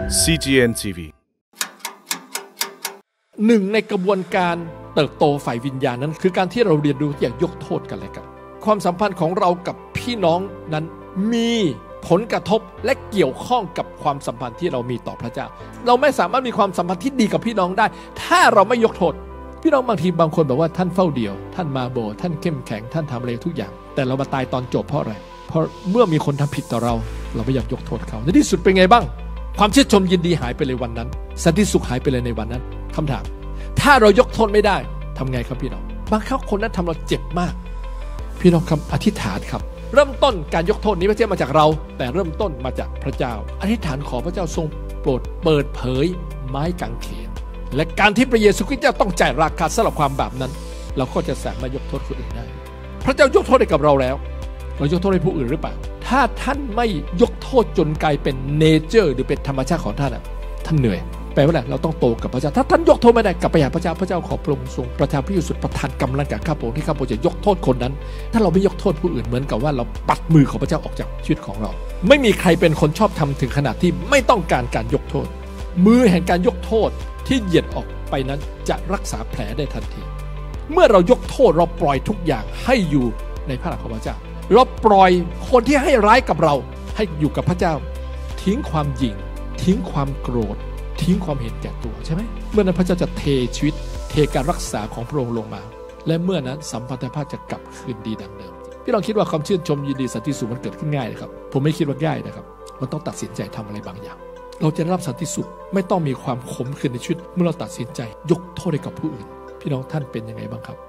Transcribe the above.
CGN TV หนึ่งในกระบวนการเติบโตฝ่ายวิญญาณนั้นคือการที่เราเรียนรู้อย่างยกโทษกันและกันความสัมพันธ์ของเรากับพี่น้องนั้นมีผลกระทบและเกี่ยวข้องกับความสัมพันธ์ที่เรามีต่อพระเจ้าเราไม่สามารถมีความสัมพันธ์ที่ดีกับพี่น้องได้ถ้าเราไม่ยกโทษพี่น้องบางทีบางคนบอกว่าท่านเฝ้าเดี่ยวท่านมาโบสถ์ท่านเข้มแข็งท่านทำอะไรทุกอย่างแต่เรามาตายตอนจบเพราะอะไรเพราะเมื่อมีคนทำผิดต่อเราไม่อยากยกโทษเขาในที่สุดเป็นไงบ้างความชื่นชมยินดีหายไปเลยวันนั้นสันติสุขหายไปเลยในวันนั้นคำถามถ้าเรายกโทษไม่ได้ทำไงครับพี่น้องบางครั้งคนนั้นทำเราเจ็บมากพี่น้องคำอธิษฐานครับเริ่มต้นการยกโทษนี้ไม่ใช่มาจากเราแต่เริ่มต้นมาจากพระเจ้าอธิษฐานขอพระเจ้าทรงโปรดเปิดเผยไม้กางเขนและการที่พระเยซูคริสต์เจ้าต้องจ่ายราคาสำหรับความบาปนั้นเราก็จะสามารถยกโทษคนอื่นได้พระเจ้ายกโทษให้กับเราแล้วเรายกโทษให้ผู้อื่นหรือเปล่าถ้าท่านไม่ยกโทษจนกลายเป็นเนเจอร์หรือเป็นธรรมชาติของท่านท่านเหนื่อยแปลว่าอะไรเราต้องโตกับพระเจ้าถ้าท่านยกโทษไม่ได้กลับไปหาพระเจ้าพระเจ้าขอพระองค์ทรงประทานพระเยซูประทานกำลังแก่ข้าพระองค์ที่ข้าพระองค์จะยกโทษคนนั้นถ้าเราไม่ยกโทษผู้อื่นเหมือนกับว่าเราปัดมือของพระเจ้าออกจากชีวิตของเราไม่มีใครเป็นคนชอบทำถึงขนาดที่ไม่ต้องการการยกโทษมือแห่งการยกโทษที่เหยียดออกไปนั้นจะรักษาแผลได้ทันทีเมื่อเรายกโทษเราปล่อยทุกอย่างให้อยู่ในพระหัตถ์ของพระเจ้าเราปล่อยคนที่ให้ร้ายกับเราให้อยู่กับพระเจ้าทิ้งความหยิ่งทิ้งความโกรธทิ้งความเห็นแก่ตัวใช่ไหมเมื่อนั้นพระเจ้าจะเทชีวิตเทการรักษาของพระองค์ลงมาและเมื่อนั้นสัมพันธภาพจะกลับคืนดีดังเดิมพี่ลองคิดว่าความชื่นชมยินดีสันติสุขมันเกิดขึ้นง่ายนะครับผมไม่คิดว่าง่ายนะครับมันต้องตัดสินใจทำอะไรบางอย่างเราจะได้รับสันติสุขไม่ต้องมีความขมขื่นในชีวิตเมื่อเราตัดสินใจยกโทษให้กับผู้อื่นพี่น้องท่านเป็นยังไงบ้างครับ